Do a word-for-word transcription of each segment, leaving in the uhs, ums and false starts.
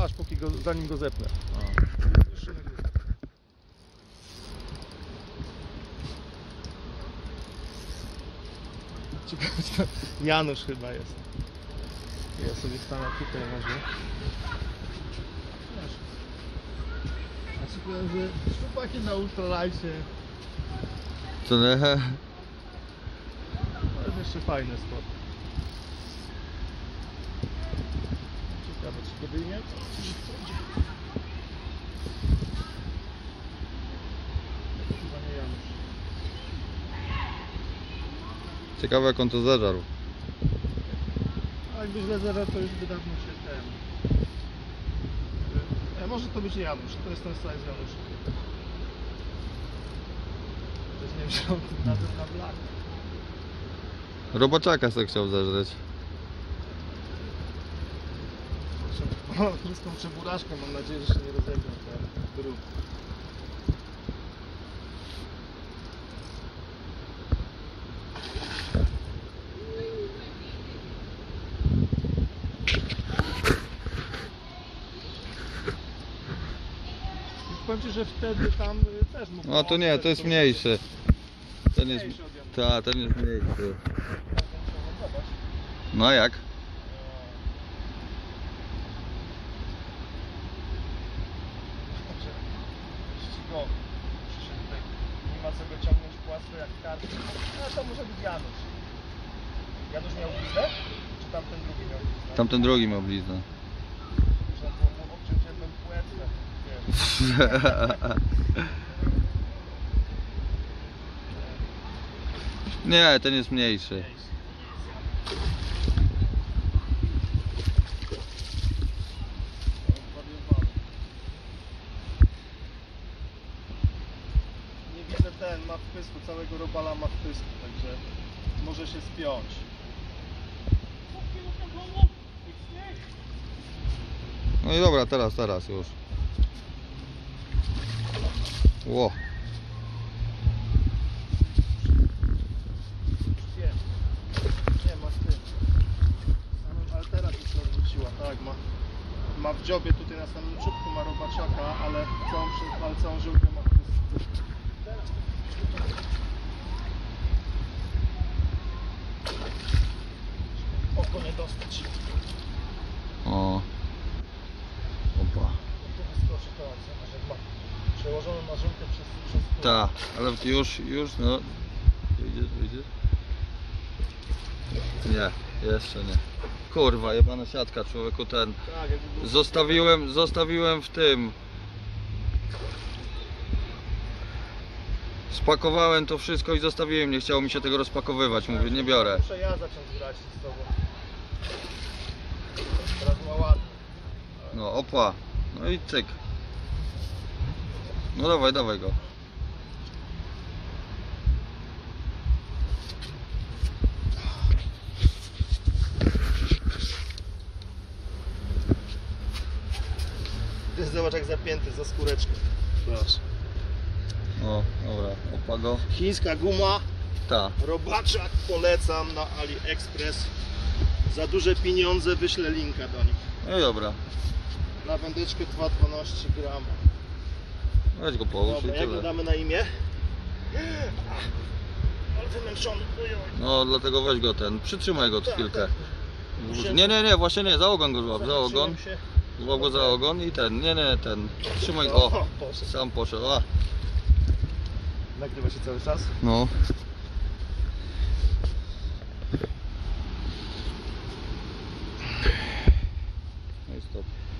aż póki go, zanim go zepnę. Ciekawe, Janusz chyba jest. Ja sobie stanę tutaj może. A ci powiem, że chłopaki na ultralajcie. Co nie? To jest jeszcze fajny spot. Ciekawe, czy to wyjmie? Chyba nie Janusz. Ciekawe jak on to zażarł. A jakby źle zerwał, to już by dawno się ten... E, może to być Janusz, to jest ten size Janusz. Też nie wziął tym razem na blak. Robaczaka se chciał zeżreć. Z tą czeburaczką mam nadzieję, że się nie rozejdą te brud. Powiem ci, że wtedy tam y, też mógł. No to nie, to jest mniejszy. Ten jest... Ta, ten jest mniejszy. No jak? Ścigowy. Przyszedł tutaj. Nie ma co go ciągnąć płasko jak karty. No to może być Janusz. Janusz miał bliznę? Czy tamten drugi miał bliznę? Tamten drugi miał bliznę. Muszę mu obciąć jedną płetwę. Wiesz. Nie, ten jest mniejszy. Nie widzę ten, ma w pysku, całego robala ma w pysku, także może się spiąć. No i dobra, teraz, teraz już. Ło. Nie, nie ma z tym. Samym altera tu się odwróciła, tak, ma. Ma w dziobie tutaj na samym czubku ma robaczaka, ale całą, ale całą żyłkę ma w pysku. Oko nie dostać. O. Opa. Tu wyskoczy to, zobacz jak ma przełożoną na żyłkę przez, przez tu. Ta, ale już, już, no. Wyjdziesz, wyjdziesz? Nie, jeszcze nie. Kurwa, jebana siatka, człowieku, ten. Tak, jakby był... Zostawiłem, zostawiłem w tym. Spakowałem to wszystko i zostawiłem, nie chciało mi się tego rozpakowywać, mówię, nie biorę. Muszę ja zacząć grać z tobą. Teraz ma ładnie. No, opa, no i cyk. No dawaj, dawaj go. Zobacz jak zapięty za skóreczkę. Zobacz. O, dobra, opa go. Chińska guma, Ta. robaczak, polecam na AliExpress. Za duże pieniądze wyślę linka do nich. No i dobra. Na wędeczkę dwa dwanaście gram. Weź go połóż i Dobra, jak go tyle. damy na imię? Ale wymęczony. Ojoj. No dlatego weź go ten, przytrzymaj go tu Tak, chwilkę. tak. Nie, nie, nie, właśnie nie, za ogon go złap, za ogon. Się. Złap go za ogon i ten, nie, nie, ten. Trzymaj go, o, poszedł. sam poszedł, a. Nagrywa się cały czas? No. No i stop.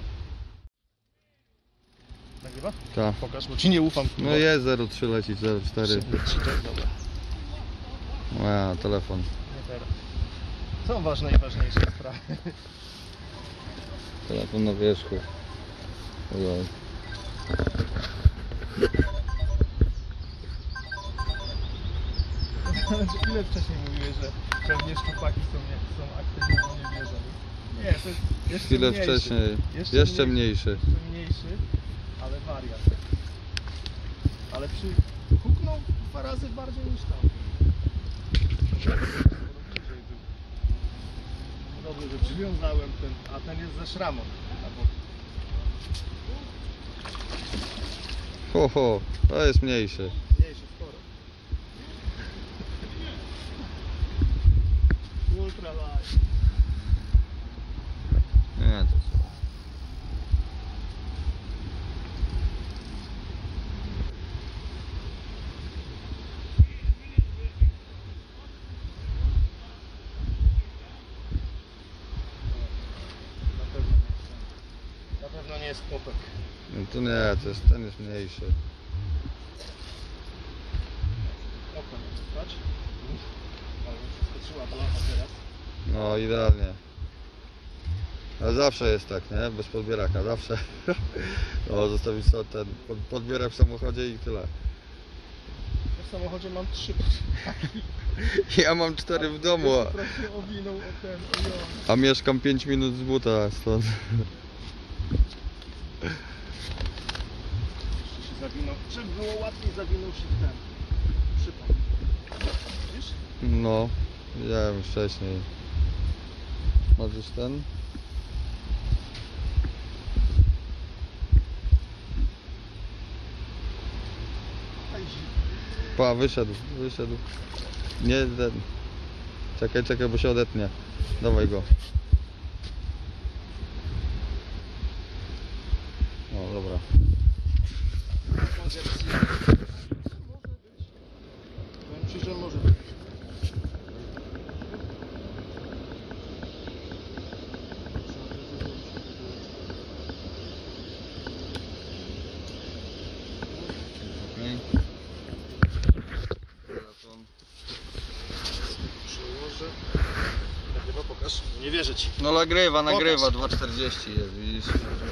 Nagrywa? Tak. Pokaż, bo ci nie ufam. No jest zero trzy lecić, zero cztery. Dobra. A, telefon. Nie teraz. Są ważne i ważniejsze sprawy. Telefon na wierzchu. Ojoj. Ile wcześniej mówiłeś, że pewnie szczupaki są, nie, są aktywne, bo nie wierzą. Nie, to jest jeszcze Chwilę mniejszy. wcześniej. Jeszcze, Jeszcze mniejszy. mniejszy. Jeszcze mniejszy, ale wariat. Ale przy... huknął dwa razy bardziej niż tam. Dobrze, że przywiązałem ten, a ten jest ze szramą. Albo... Ho, ho, to jest mniejszy. Mniejszy, sporo. Ultra light. Nie, to co? Na pewno nie jest ten. Na pewno nie jest popek. No to nie, to jest, ten jest mniejszy. Oko nie dostać. Ale skoczyła blacha teraz. No idealnie. Ale zawsze jest tak, nie? Bez podbieraka, zawsze. No zostawić sobie ten pod- podbierak w samochodzie i tyle. Ja w samochodzie mam trzy. Ja mam cztery w domu, a, Trochę owinął o ten, o ją. a mieszkam pięć minut z buta stąd. Jeszcze się zawinął. Żeby było łatwiej, zawinął się w ten przypał. Widzisz? No, widziałem wcześniej. Masz już ten? Aj, Pa, wyszedł, wyszedł. Nie ten. Czekaj, czekaj, bo się odetnie. Dawaj go. O, dobra. może być. Powiem ci, że może być. Okej. Telefon. Przełożę. Nagrywa, pokaż. Nie wierzę ci. No nagrywa, nagrywa, Pokaż. dwa czterdzieści jest, widzisz?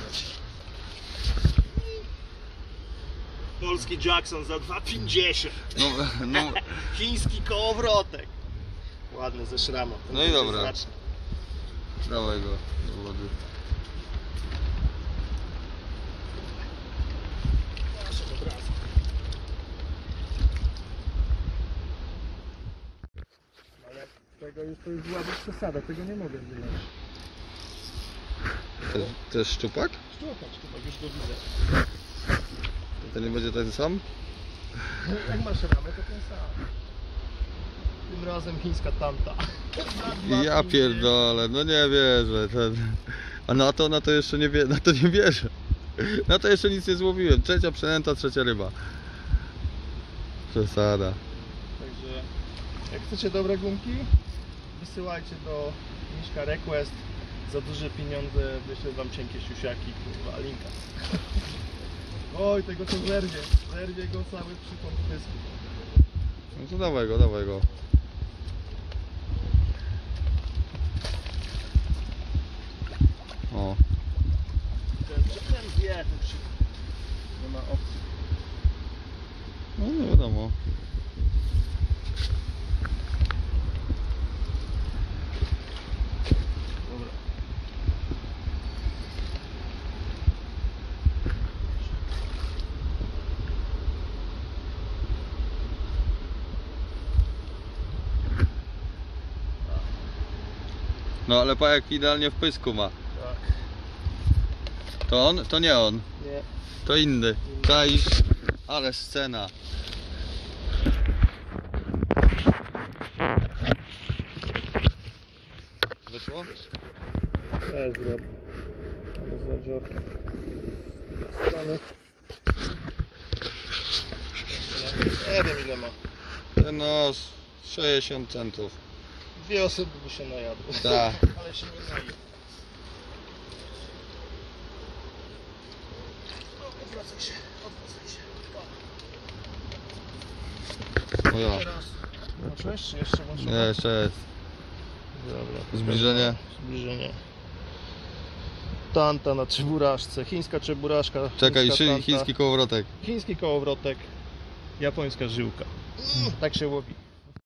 Polski Jackson za dwa pięćdziesiąt. No, no, Chiński kołowrotek. Ładny ze szramą. No i dobra. Znaczny. dawaj go do wody. Proszę, od razu. Ale tego już to już byłaby przesada, tego nie mogę wyjąć. To, to jest szczupak? Szczupać, chyba już go widzę. To nie będzie ten sam? Jak masz ramę, to ten sam. Tym razem chińska tanta. Ja pierdolę, no nie wierzę. Ten... A na to, na to jeszcze nie wie, na to nie wierzę. Na to jeszcze nic nie złowiłem. Trzecia przynęta, trzecia ryba. Przesada. Także jak chcecie dobre gumki, wysyłajcie do Miśka Request. Za duże pieniądze wyślę wam cienkie siusiaki, kurwa, linka. Oj, tego to zerwie. Zerwie go cały przypomp pysku. No to dawaj go, dawaj go. O. Ten, ten zje ten przypomp. Nie ma opcji. No nie wiadomo. Dobra. No ale pa jak idealnie w pysku ma. Tak. To on? To nie on. Nie. To inny. Czaisz? Ale scena. Wyszło? Też zrobię. Ale z zadziorkiem. Strony. Nie wiem ile ma. Ten no sześćdziesiąt centów. Dwie osoby by się najadły. Tak. Ale się nie naje. Odwracaj się, odwracaj się. O ja. Teraz. Włączyłeś czy jeszcze włączyłeś? Nie, jeszcze jest. Dobra. Zbliżenie. Zbliżenie. Tanta na czeburażce. Chińska czeburażka. Czekaj, chińska szy, tanta. chiński kołowrotek. Chiński kołowrotek. Japońska żyłka. Tak się łowi.